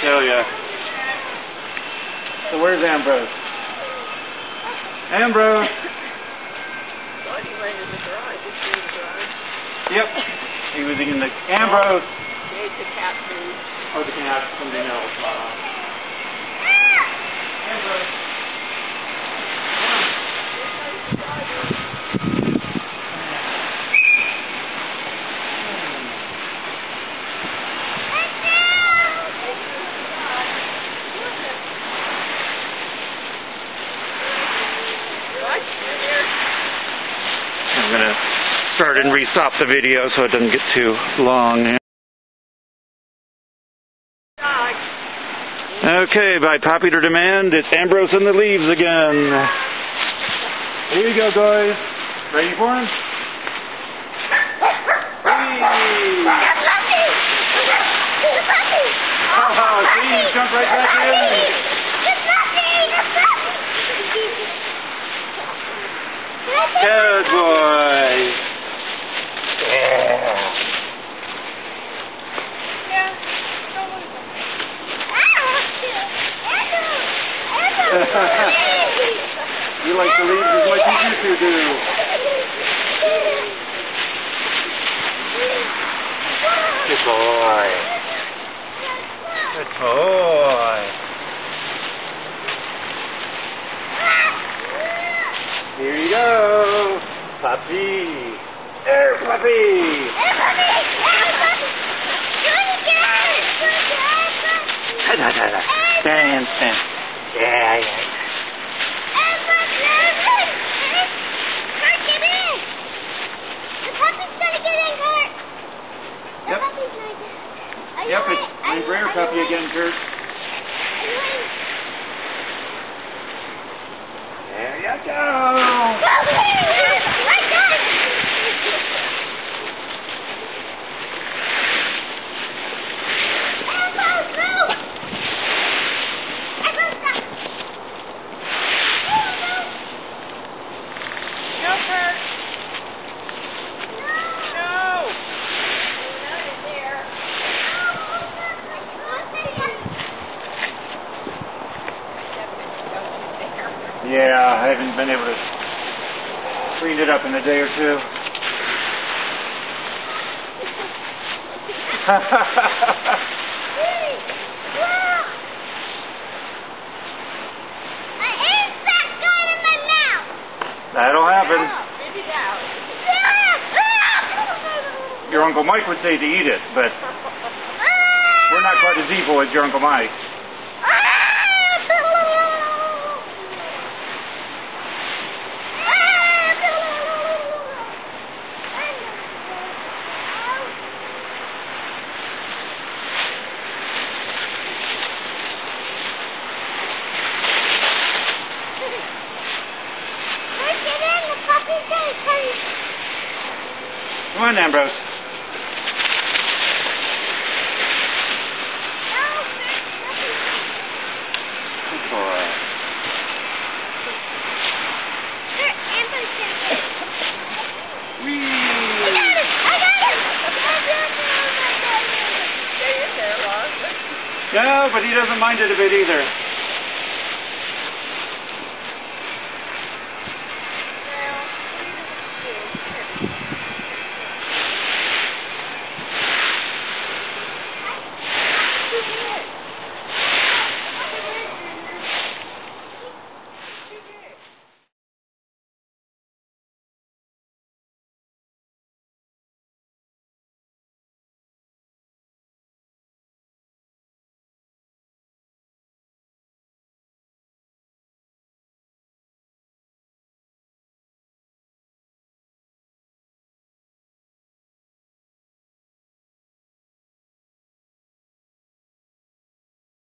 tell ya. So where's Ambrose? Ambrose! thought he went in the garage. Is he in the garage? Yep. He was in the... Ambrose! He ate the cat food. Or the cat, something else. Ambrose. I'm going to start and re-stop the video so it doesn't get too long. Okay, by popular demand, it's Ambrose in the leaves again. Here you go, guys. Ready for him? Oh, see, you jumped right back in. Good boy. You like the leaves as much as you two do. Good boy. Good boy. Here you go. Puppy. There, puppy. Stand. Yeah. Yep, it's my rare puppy again, Kurt. There you go. Yeah, I haven't been able to clean it up in a day or two. That'll happen. Your Uncle Mike would say to eat it, but we're not quite as evil as your Uncle Mike. Come on, Ambrose. Good boy. Whee! No, but he doesn't mind it a bit either.